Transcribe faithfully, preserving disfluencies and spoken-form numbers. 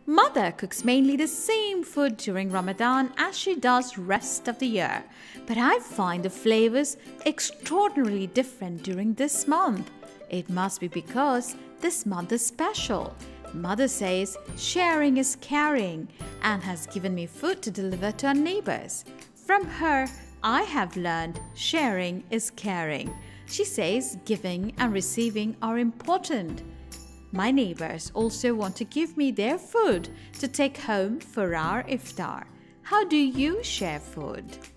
Mother cooks mainly the same food during Ramadan as she does rest of the year, but I find the flavors extraordinarily different during this month. It must be because this month is special. Mother says sharing is caring and has given me food to deliver to our neighbors. From her, I have learned sharing is caring. She says giving and receiving are important. My neighbors also want to give me their food to take home for our iftar. How do you share food?